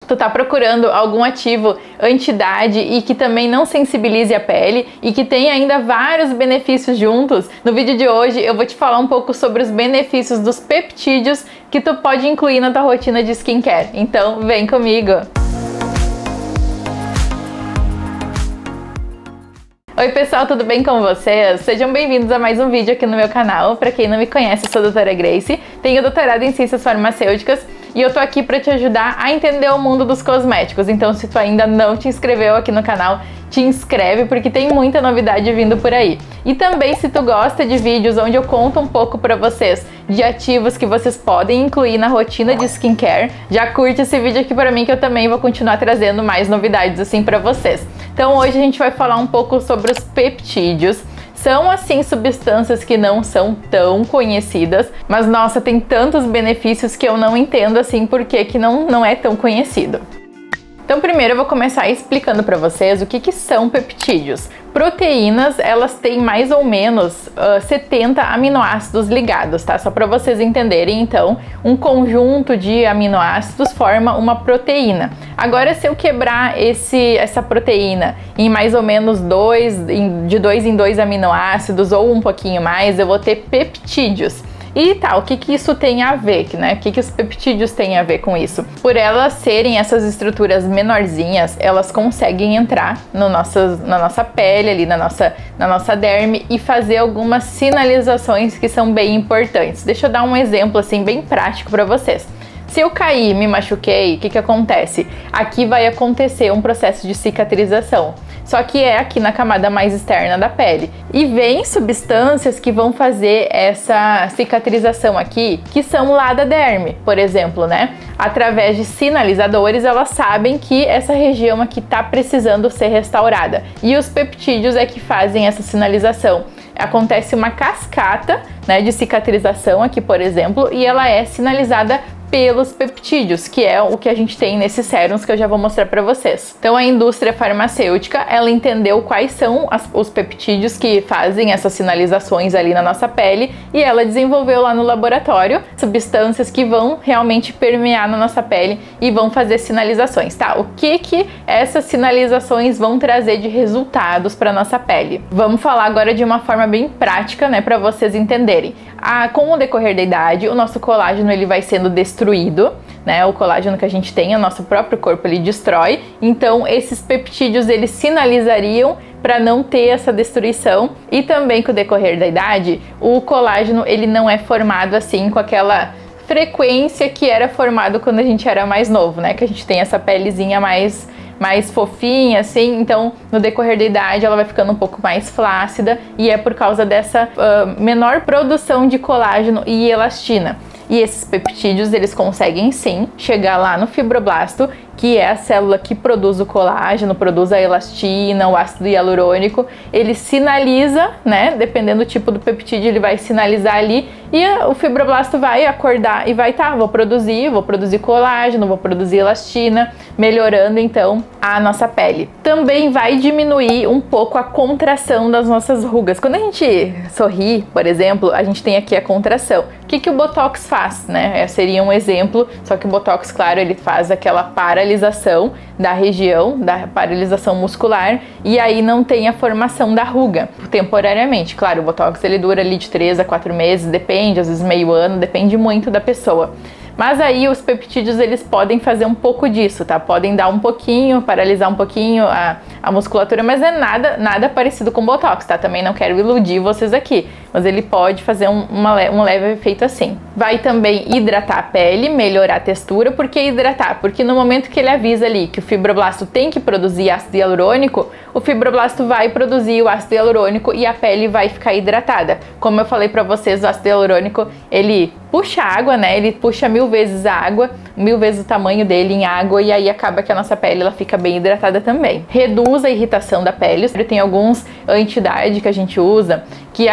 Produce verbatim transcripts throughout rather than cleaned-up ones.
Tu tá procurando algum ativo anti-idade e que também não sensibilize a pele e que tem ainda vários benefícios juntos? No vídeo de hoje eu vou te falar um pouco sobre os benefícios dos peptídeos que tu pode incluir na tua rotina de skincare. Então vem comigo! Oi pessoal, tudo bem com vocês? Sejam bem-vindos a mais um vídeo aqui no meu canal. Para quem não me conhece, eu sou a doutora Grace, tenho doutorado em Ciências Farmacêuticas e eu tô aqui para te ajudar a entender o mundo dos cosméticos. Então, se tu ainda não te inscreveu aqui no canal, te inscreve porque tem muita novidade vindo por aí. E também, se tu gosta de vídeos onde eu conto um pouco para vocês de ativos que vocês podem incluir na rotina de skincare, já curte esse vídeo aqui para mim que eu também vou continuar trazendo mais novidades assim para vocês. Então hoje a gente vai falar um pouco sobre os peptídeos. São, assim, substâncias que não são tão conhecidas, mas, nossa, tem tantos benefícios que eu não entendo, assim, por que que não, não é tão conhecido. Então, primeiro eu vou começar explicando para vocês o que que são peptídeos. Proteínas, elas têm mais ou menos uh, setenta aminoácidos ligados, tá? Só para vocês entenderem, então, um conjunto de aminoácidos forma uma proteína. Agora, se eu quebrar esse, essa proteína em mais ou menos dois, em, de dois em dois aminoácidos ou um pouquinho mais, eu vou ter peptídeos. E tá, o que que isso tem a ver, né? O que que os peptídeos têm a ver com isso? Por elas serem essas estruturas menorzinhas, elas conseguem entrar no nossas, na nossa pele, ali na nossa, na nossa derme e fazer algumas sinalizações que são bem importantes. Deixa eu dar um exemplo assim bem prático para vocês. Se eu cair, me machuquei, o que que acontece? Aqui vai acontecer um processo de cicatrização, só que é aqui na camada mais externa da pele. E vem substâncias que vão fazer essa cicatrização aqui, que são lá da derme, por exemplo, né? Através de sinalizadores, elas sabem que essa região aqui tá precisando ser restaurada. E os peptídeos é que fazem essa sinalização. Acontece uma cascata, né, de cicatrização aqui, por exemplo, e ela é sinalizada pelos peptídeos, que é o que a gente tem nesses sérums que eu já vou mostrar para vocês. Então a indústria farmacêutica, ela entendeu quais são as, os peptídeos que fazem essas sinalizações ali na nossa pele e ela desenvolveu lá no laboratório substâncias que vão realmente permear na nossa pele e vão fazer sinalizações, tá? O que que essas sinalizações vão trazer de resultados para nossa pele? Vamos falar agora de uma forma bem prática, né, para vocês entenderem. Ah, com o decorrer da idade, o nosso colágeno ele vai sendo destruído, né? O colágeno que a gente tem, o nosso próprio corpo ele destrói. Então, esses peptídeos eles sinalizariam para não ter essa destruição. E também com o decorrer da idade, o colágeno ele não é formado assim com aquela frequência que era formado quando a gente era mais novo, né? Que a gente tem essa pelezinha mais mais fofinha, assim, então no decorrer da idade ela vai ficando um pouco mais flácida e é por causa dessa uh, menor produção de colágeno e elastina. E esses peptídeos, eles conseguem sim chegar lá no fibroblasto, que é a célula que produz o colágeno, produz a elastina, o ácido hialurônico. Ele sinaliza, né? Dependendo do tipo do peptídeo, ele vai sinalizar ali e o fibroblasto vai acordar e vai, tá, vou produzir, vou produzir colágeno, vou produzir elastina, melhorando então a nossa pele. Também vai diminuir um pouco a contração das nossas rugas. Quando a gente sorri, por exemplo, a gente tem aqui a contração. O que que o Botox faz, né? Seria um exemplo, só que o Botox, claro, ele faz aquela paralisação da região, da paralisação muscular, e aí não tem a formação da ruga, temporariamente. Claro, o Botox ele dura ali de três a quatro meses, depende, às vezes meio ano, depende muito da pessoa. Mas aí os peptídeos eles podem fazer um pouco disso, tá? Podem dar um pouquinho, paralisar um pouquinho a, a musculatura, mas é nada, nada parecido com Botox, tá? Também não quero iludir vocês aqui, mas ele pode fazer um, uma, um leve efeito assim. Vai também hidratar a pele, melhorar a textura. Por que hidratar? Porque no momento que ele avisa ali que o fibroblasto tem que produzir ácido hialurônico, o fibroblasto vai produzir o ácido hialurônico e a pele vai ficar hidratada. Como eu falei pra vocês, o ácido hialurônico, ele puxa água, né? Ele puxa mil vezes a água, mil vezes o tamanho dele em água, e aí acaba que a nossa pele ela fica bem hidratada também. Reduz a irritação da pele. Tem alguns anti-idade que a gente usa que acaba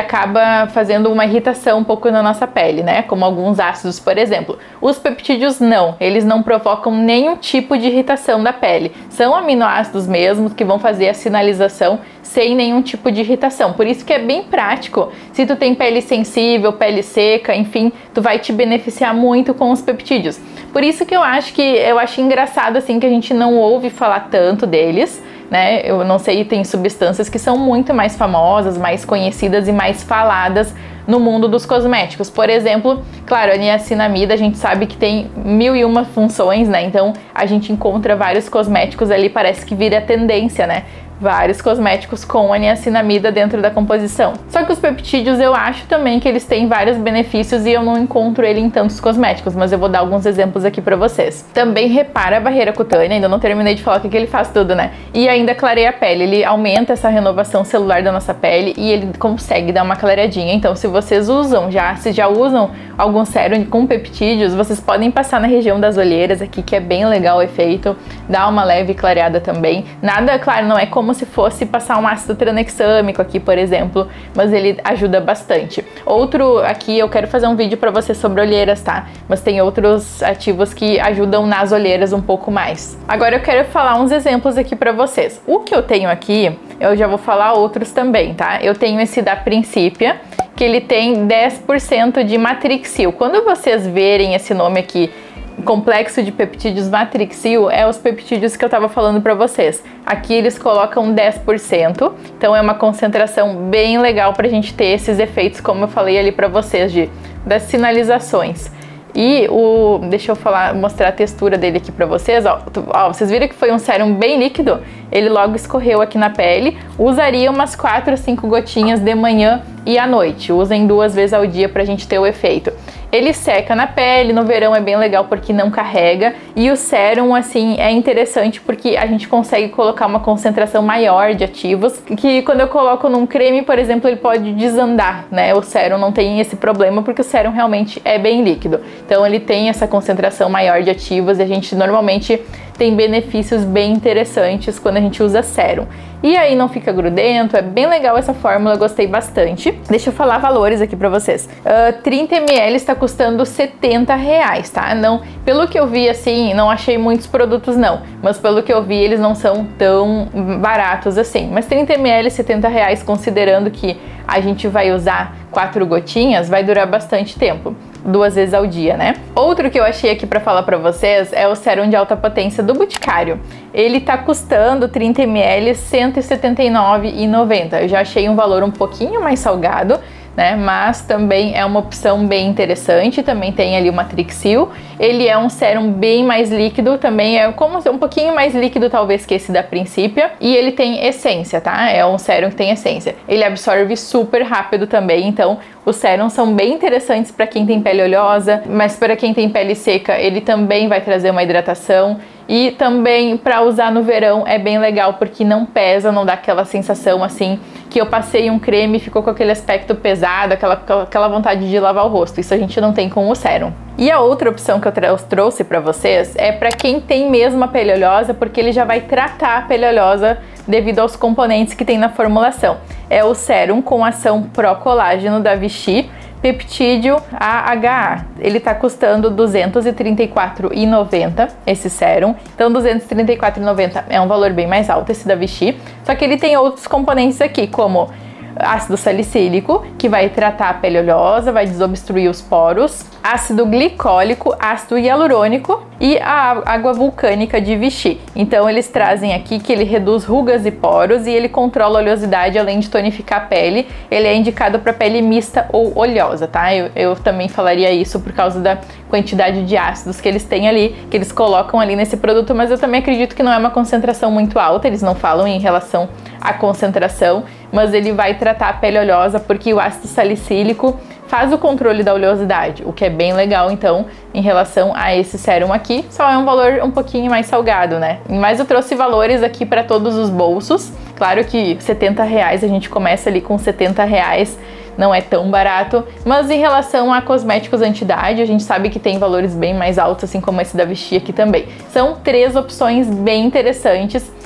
acaba fazendo uma irritação um pouco na nossa pele, né? Como alguns ácidos, por exemplo. Os peptídeos não, eles não provocam nenhum tipo de irritação da pele. São aminoácidos mesmo que vão fazer a sinalização sem nenhum tipo de irritação. Por isso que é bem prático. Se tu tem pele sensível, pele seca, enfim, tu vai te beneficiar muito com os peptídeos. Por isso que eu acho que eu acho engraçado assim que a gente não ouve falar tanto deles, né? Eu não sei, tem substâncias que são muito mais famosas, mais conhecidas e mais faladas no mundo dos cosméticos. Por exemplo, claro, a niacinamida a gente sabe que tem mil e uma funções, né? Então a gente encontra vários cosméticos ali, parece que vira tendência, né? Vários cosméticos com a niacinamida dentro da composição. Só que os peptídeos eu acho também que eles têm vários benefícios e eu não encontro ele em tantos cosméticos, mas eu vou dar alguns exemplos aqui pra vocês. Também repara a barreira cutânea, ainda não terminei de falar o que, que ele faz tudo, né? E ainda clareia a pele, ele aumenta essa renovação celular da nossa pele e ele consegue dar uma clareadinha. Então se vocês usam já, se já usam algum sérum com peptídeos, vocês podem passar na região das olheiras aqui, que é bem legal o efeito, dá uma leve clareada também. Nada, claro, não é como como se fosse passar um ácido tranexâmico aqui, por exemplo, mas ele ajuda bastante. Outro aqui, eu quero fazer um vídeo para você sobre olheiras, tá? Mas tem outros ativos que ajudam nas olheiras um pouco mais. Agora eu quero falar uns exemplos aqui para vocês. O que eu tenho aqui, eu já vou falar outros também, tá? Eu tenho esse da Principia, que ele tem dez por cento de matrixil. Quando vocês verem esse nome aqui, complexo de peptídeos matrixil, é os peptídeos que eu tava falando pra vocês. Aqui eles colocam dez por cento, então é uma concentração bem legal pra gente ter esses efeitos, como eu falei ali pra vocês, de, das sinalizações. E o... deixa eu falar, mostrar a textura dele aqui pra vocês, ó. Ó, vocês viram que foi um sérum bem líquido? Ele logo escorreu aqui na pele. Usaria umas quatro a cinco gotinhas de manhã e à noite. Usem duas vezes ao dia pra gente ter o efeito. Ele seca na pele, no verão é bem legal porque não carrega. E o sérum, assim, é interessante porque a gente consegue colocar uma concentração maior de ativos, que quando eu coloco num creme, por exemplo, ele pode desandar, né? O sérum não tem esse problema porque o sérum realmente é bem líquido. Então ele tem essa concentração maior de ativos e a gente normalmente tem benefícios bem interessantes quando a gente usa sérum. E aí não fica grudento, é bem legal essa fórmula, eu gostei bastante. Deixa eu falar valores aqui pra vocês. Uh, trinta mililitros está custando setenta reais, tá? Não, pelo que eu vi, assim, não achei muitos produtos não, mas pelo que eu vi, eles não são tão baratos assim. Mas trinta mililitros, setenta reais, considerando que a gente vai usar quatro gotinhas, vai durar bastante tempo. Duas vezes ao dia, né? Outro que eu achei aqui pra falar pra vocês é o sérum de alta potência do Boticário. Ele tá custando trinta mililitros, cento e setenta e nove reais e noventa centavos. Eu já achei um valor um pouquinho mais salgado, né? Mas também é uma opção bem interessante. Também tem ali o Matrixil. Ele é um sérum bem mais líquido, também é como um pouquinho mais líquido talvez que esse da Principia. E ele tem essência, tá? É um sérum que tem essência. Ele absorve super rápido também, então os sérums são bem interessantes para quem tem pele oleosa, mas para quem tem pele seca, ele também vai trazer uma hidratação. E também para usar no verão é bem legal porque não pesa, não dá aquela sensação assim que eu passei um creme e ficou com aquele aspecto pesado, aquela, aquela vontade de lavar o rosto. Isso a gente não tem com o sérum. E a outra opção que eu trouxe para vocês é para quem tem mesmo a pele oleosa, porque ele já vai tratar a pele oleosa devido aos componentes que tem na formulação. É o sérum com ação pró-colágeno da Vichy, peptídeo A H A. Ele tá custando duzentos e trinta e quatro reais e noventa centavos esse sérum. Então duzentos e trinta e quatro reais e noventa centavos é um valor bem mais alto esse da Vichy. Só que ele tem outros componentes aqui, como ácido salicílico, que vai tratar a pele oleosa, vai desobstruir os poros, ácido glicólico, ácido hialurônico e a água vulcânica de Vichy. Então eles trazem aqui que ele reduz rugas e poros e ele controla a oleosidade, além de tonificar a pele. Ele é indicado para pele mista ou oleosa, tá? Eu, eu também falaria isso por causa da quantidade de ácidos que eles têm ali, que eles colocam ali nesse produto, mas eu também acredito que não é uma concentração muito alta, eles não falam em relação à concentração, mas ele vai tratar a pele oleosa porque o ácido salicílico faz o controle da oleosidade, o que é bem legal, então, em relação a esse sérum aqui. Só é um valor um pouquinho mais salgado, né? Mas eu trouxe valores aqui para todos os bolsos. Claro que setenta reais, a gente começa ali com setenta reais, não é tão barato, mas em relação a cosméticos anti-idade, a gente sabe que tem valores bem mais altos, assim como esse da Vichy aqui também. São três opções bem interessantes.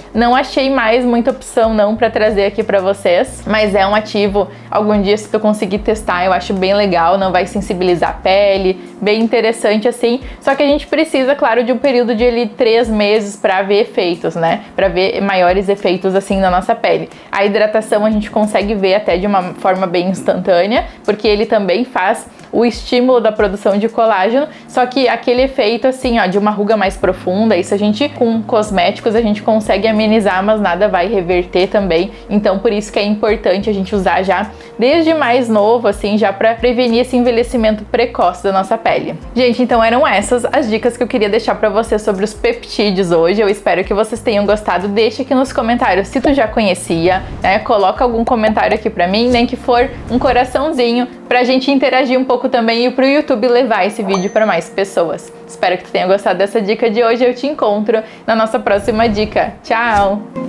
não achei mais muita opção não para trazer aqui para vocês, mas é um ativo, algum dia se tu conseguir testar, eu acho bem legal, não vai sensibilizar a pele, bem interessante assim, só que a gente precisa, claro, de um período de ali, três meses para ver efeitos, né, para ver maiores efeitos assim na nossa pele. A hidratação a gente consegue ver até de uma forma bem instantânea, porque ele também faz o estímulo da produção de colágeno, só que aquele efeito assim, ó, de uma ruga mais profunda, isso a gente com cosméticos a gente consegue amenizar, mas nada vai reverter também, então por isso que é importante a gente usar já desde mais novo, assim, já para prevenir esse envelhecimento precoce da nossa pele. Gente, então eram essas as dicas que eu queria deixar para vocês sobre os peptídeos hoje, eu espero que vocês tenham gostado, deixa aqui nos comentários se tu já conhecia, né, coloca algum comentário aqui para mim, nem que for um coraçãozinho, pra gente interagir um pouco também e pro YouTube levar esse vídeo para mais pessoas. Espero que tu tenha gostado dessa dica de hoje, eu te encontro na nossa próxima dica. Tchau!